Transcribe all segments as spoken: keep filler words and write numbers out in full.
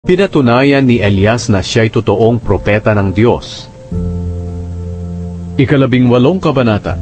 Pinatunayan ni Elias na siya'y totoong propeta ng Diyos. Ikalabing walong kabanata.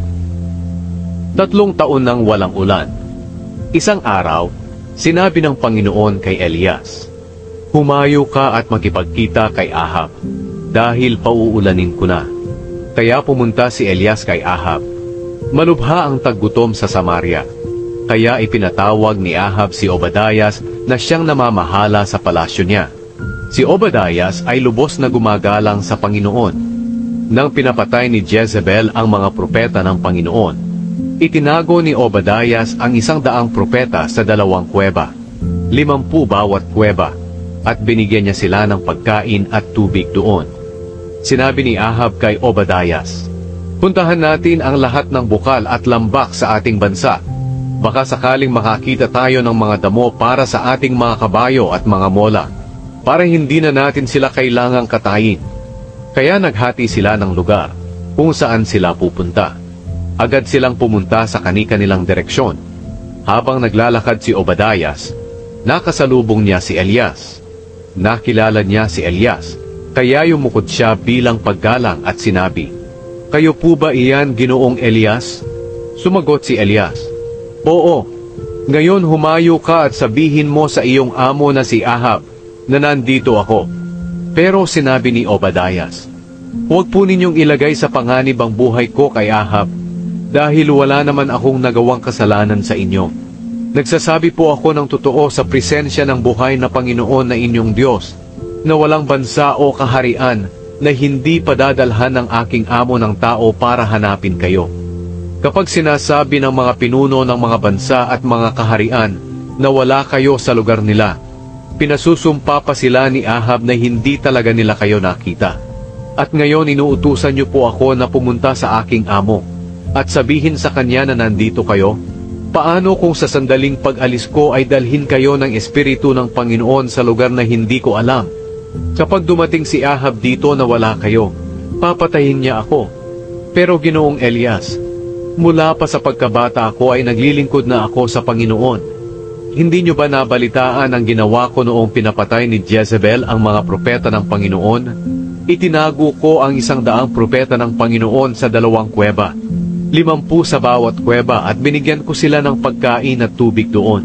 Tatlong taon nang walang ulan. Isang araw, sinabi ng Panginoon kay Elias, "Humayo ka at makipagkita kay Ahab, dahil pauulanin ko na." Kaya pumunta si Elias kay Ahab. Malubha ang taggutom sa Samaria. Kaya ipinatawag ni Ahab si Obadias na siyang namamahala sa palasyo niya. Si Obadias ay lubos na gumagalang sa Panginoon. Nang pinapatay ni Jezebel ang mga propeta ng Panginoon, itinago ni Obadias ang isang daang propeta sa dalawang kuweba, limampu bawat kuweba, at binigyan niya sila ng pagkain at tubig doon. Sinabi ni Ahab kay Obadias, "Puntahan natin ang lahat ng bukal at lambak sa ating bansa. Baka sakaling makakita tayo ng mga damo para sa ating mga kabayo at mga mola, para hindi na natin sila kailangang katayin." Kaya naghati sila ng lugar kung saan sila pupunta. Agad silang pumunta sa kani-kanilang direksyon. Habang naglalakad si Obadias, nakasalubong niya si Elias. Nakilala niya si Elias, kaya yumukod siya bilang paggalang at sinabi, "Kayo po ba iyan, Ginoong Elias?" Sumagot si Elias, "Oo, ngayon humayo ka at sabihin mo sa iyong amo na si Ahab na nandito ako." Pero sinabi ni Obadias, "Huwag po ninyong ilagay sa panganib ang buhay ko kay Ahab, dahil wala naman akong nagawang kasalanan sa inyo. Nagsasabi po ako ng totoo sa presensya ng buhay na Panginoon na inyong Diyos, na walang bansa o kaharian na hindi padadalhan ng aking amo ng tao para hanapin kayo. Kapag sinasabi ng mga pinuno ng mga bansa at mga kaharian na wala kayo sa lugar nila, pinasusumpa pa sila ni Ahab na hindi talaga nila kayo nakita. At ngayon inuutusan niyo po ako na pumunta sa aking amo at sabihin sa kanya na nandito kayo. Paano kung sa sandaling pag-alis ko ay dalhin kayo ng Espiritu ng Panginoon sa lugar na hindi ko alam? Kapag dumating si Ahab dito na wala kayo, papatayin niya ako. Pero Ginoong Elias, mula pa sa pagkabata ko ay naglilingkod na ako sa Panginoon. Hindi niyo ba nabalitaan ang ginawa ko noong pinapatay ni Jezebel ang mga propeta ng Panginoon? Itinago ko ang isang daang propeta ng Panginoon sa dalawang kuweba, limampu sa bawat kuweba, at binigyan ko sila ng pagkain at tubig doon.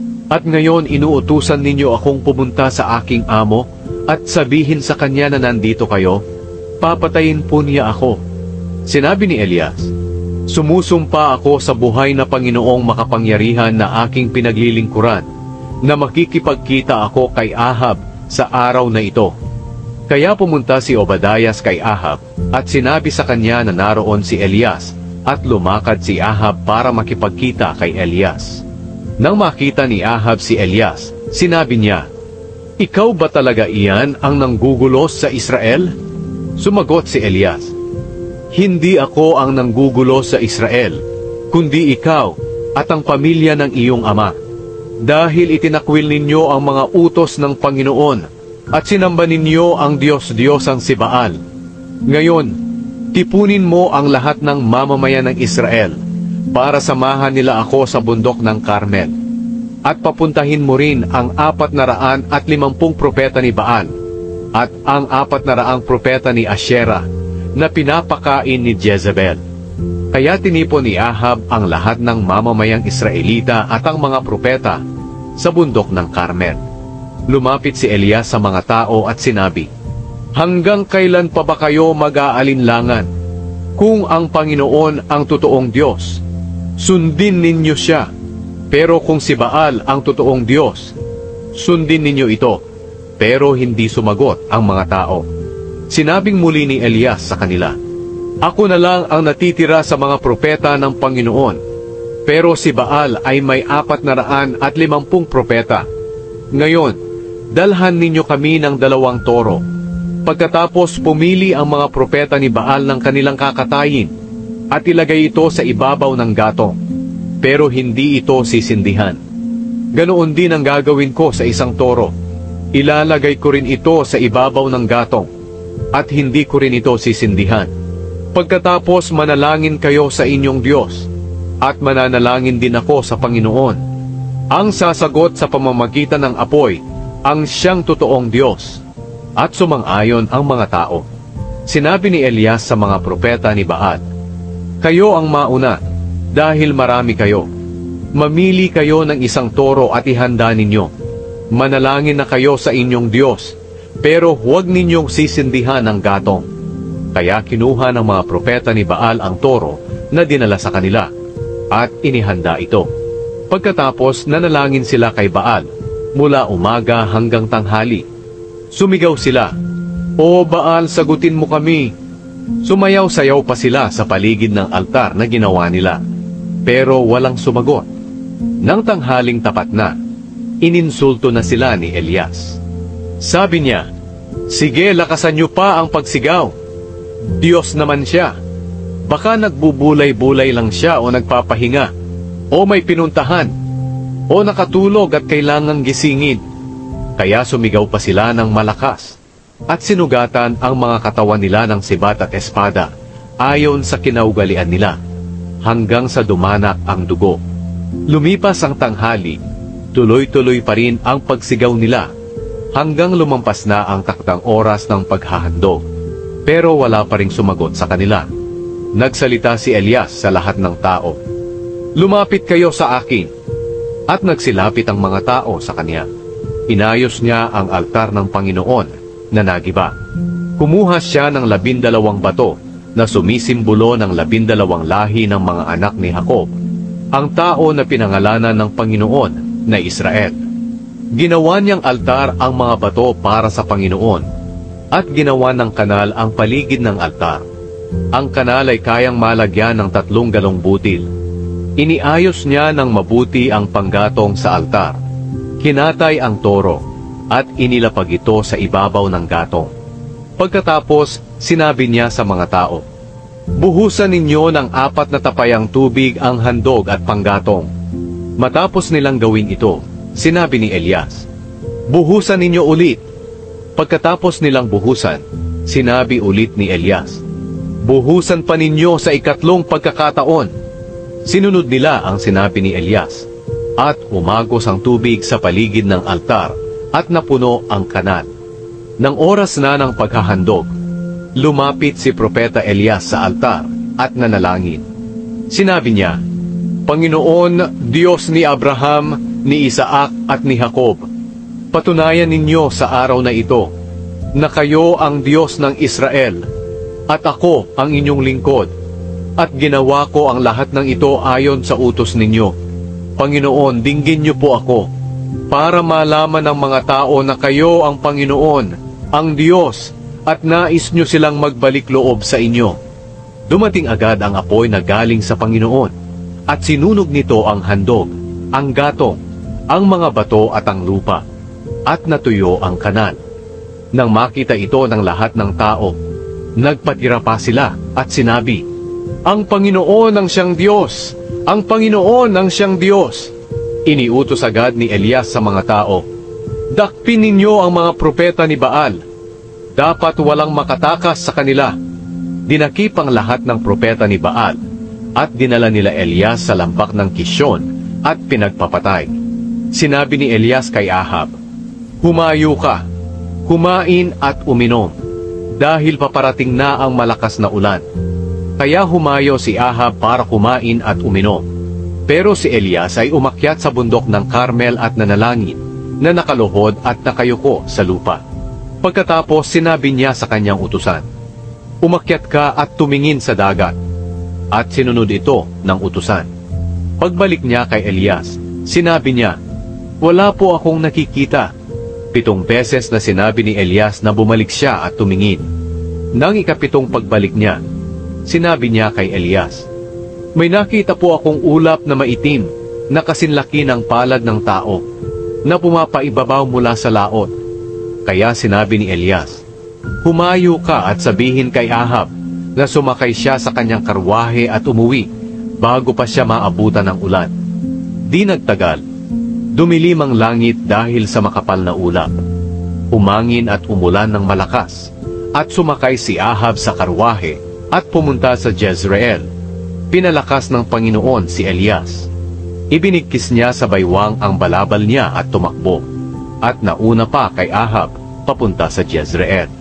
At ngayon inuutusan ninyo akong pumunta sa aking amo at sabihin sa kanya na nandito kayo? Papatayin po niya ako." Sinabi ni Elias, "Sumusumpa ako sa buhay na Panginoong makapangyarihan na aking pinaglilingkuran, na makikipagkita ako kay Ahab sa araw na ito." Kaya pumunta si Obadias kay Ahab at sinabi sa kanya na naroon si Elias, at lumakad si Ahab para makipagkita kay Elias. Nang makita ni Ahab si Elias, sinabi niya, "Ikaw ba talaga iyan ang nanggugulos sa Israel?" Sumagot si Elias, "Hindi ako ang nanggugulo sa Israel, kundi ikaw at ang pamilya ng iyong ama. Dahil itinakwil ninyo ang mga utos ng Panginoon at sinamba ninyo ang Diyos-Diyosang si Baal. Ngayon, tipunin mo ang lahat ng mamamayan ng Israel para samahan nila ako sa bundok ng Carmel. At papuntahin mo rin ang apat na raan at limampung propeta ni Baal at ang apat na raang propeta ni Asherah na pinapakain ni Jezebel." Kaya tinipon ni Ahab ang lahat ng mamamayang Israelita at ang mga propeta sa bundok ng Carmel. Lumapit si Elias sa mga tao at sinabi, "Hanggang kailan pa ba kayo mag-aalinlangan? Kung ang Panginoon ang totoong Diyos, sundin ninyo siya. Pero kung si Baal ang totoong Diyos, sundin ninyo ito." Pero hindi sumagot ang mga tao. Sinabing muli ni Elias sa kanila, "Ako na lang ang natitira sa mga propeta ng Panginoon, pero si Baal ay may apat na raan at limampung propeta. Ngayon, dalhan ninyo kami ng dalawang toro. Pagkatapos pumili ang mga propeta ni Baal ng kanilang kakatayin at ilagay ito sa ibabaw ng gatong, pero hindi ito sisindihan. Ganoon din ang gagawin ko sa isang toro. Ilalagay ko rin ito sa ibabaw ng gatong at hindi ko rin ito sisindihan. Pagkatapos manalangin kayo sa inyong Diyos at mananalangin din ako sa Panginoon. Ang sasagot sa pamamagitan ng apoy ang siyang totoong Diyos. At sumang-ayon ang mga tao. Sinabi ni Elias sa mga propeta ni Baal, "Kayo ang mauna, dahil marami kayo. Mamili kayo ng isang toro at ihanda ninyo. Manalangin na kayo sa inyong Diyos, pero huwag ninyong sisindihan ng gatong." Kaya kinuha ng mga propeta ni Baal ang toro na dinala sa kanila, at inihanda ito. Pagkatapos nanalangin sila kay Baal, mula umaga hanggang tanghali. Sumigaw sila, "O Baal, sagutin mo kami." Sumayaw-sayaw pa sila sa paligid ng altar na ginawa nila, pero walang sumagot. Nang tanghaling tapat na, ininsulto na sila ni Elias. Sabi niya, "Sige, lakasan niyo pa ang pagsigaw. Diyos naman siya. Baka nagbubulay-bulay lang siya o nagpapahinga, o may pinuntahan, o nakatulog at kailangang gisingin." Kaya sumigaw pa sila ng malakas, at sinugatan ang mga katawan nila ng sibat at espada, ayon sa kinaugalian nila, hanggang sa dumanak ang dugo. Lumipas ang tanghali, tuloy-tuloy pa rin ang pagsigaw nila, hanggang lumampas na ang takdang oras ng paghahandog, pero wala pa ring sumagot sa kanila. Nagsalita si Elias sa lahat ng tao, "Lumapit kayo sa akin." At nagsilapit ang mga tao sa kanya. Inayos niya ang altar ng Panginoon na nagiba. Kumuha siya ng labindalawang bato na sumisimbolo ng labindalawang lahi ng mga anak ni Jacob, ang tao na pinangalanan ng Panginoon na Israel. Ginawa niyang altar ang mga bato para sa Panginoon, at ginawa ng kanal ang paligid ng altar. Ang kanal ay kayang malagyan ng tatlong galong butil. Iniayos niya ng mabuti ang panggatong sa altar. Hinatay ang toro, at inilapag ito sa ibabaw ng gatong. Pagkatapos, sinabi niya sa mga tao, "Buhusan ninyo ng apat na tapayang tubig ang handog at panggatong." Matapos nilang gawin ito, sinabi ni Elias, "Buhusan ninyo ulit." Pagkatapos nilang buhusan, sinabi ulit ni Elias, "Buhusan pa ninyo sa ikatlong pagkakataon." Sinunod nila ang sinabi ni Elias, at umagos ang tubig sa paligid ng altar at napuno ang kanal. Nang oras na ng paghahandog, lumapit si Propeta Elias sa altar at nanalangin. Sinabi niya, "Panginoon, Diyos ni Abraham, ni Isaac at ni Jacob, patunayan ninyo sa araw na ito na kayo ang Diyos ng Israel, at ako ang inyong lingkod, at ginawa ko ang lahat ng ito ayon sa utos ninyo. Panginoon, dinggin niyo po ako, para malaman ng mga tao na kayo ang Panginoon, ang Diyos, at nais niyo silang magbalik loob sa inyo." Dumating agad ang apoy na galing sa Panginoon, at sinunog nito ang handog, ang gatong, ang mga bato at ang lupa, at natuyo ang kanal. Nang makita ito ng lahat ng tao, nagpatira pa sila at sinabi, "Ang Panginoon ang siyang Diyos! Ang Panginoon ang siyang Diyos!" Iniutos agad ni Elias sa mga tao, "Dakpin ninyo ang mga propeta ni Baal. Dapat walang makatakas sa kanila." Dinakip ang lahat ng propeta ni Baal, at dinala nila Elias sa lambak ng Kishon at pinagpapatay. Sinabi ni Elias kay Ahab, "Humayo ka, kumain at uminom, dahil paparating na ang malakas na ulan." Kaya humayo si Ahab para kumain at uminom. Pero si Elias ay umakyat sa bundok ng Carmel at nanalangin, na nakaluhod at nakayuko sa lupa. Pagkatapos sinabi niya sa kanyang utusan, "Umakyat ka at tumingin sa dagat." At sinunod ito ng utusan. Pagbalik niya kay Elias, sinabi niya, "Wala po akong nakikita." Pitong beses na sinabi ni Elias na bumalik siya at tumingin. Nang ikapitong pagbalik niya, sinabi niya kay Elias, "May nakita po akong ulap na maitim, na kasinlaki ng palad ng tao, na pumapaibabaw mula sa laot." Kaya sinabi ni Elias, "Humayo ka at sabihin kay Ahab na sumakay siya sa kanyang karwahe at umuwi, bago pa siya maabutan ng ulan." Di nagtagal, dumilim ang langit dahil sa makapal na ulap. Umangin at umulan ng malakas, at sumakay si Ahab sa karwahe at pumunta sa Jezreel. Pinalakas ng Panginoon si Elias. Ibinigkis niya sa baywang ang balabal niya at tumakbo. at nauna pa kay Ahab papunta sa Jezreel.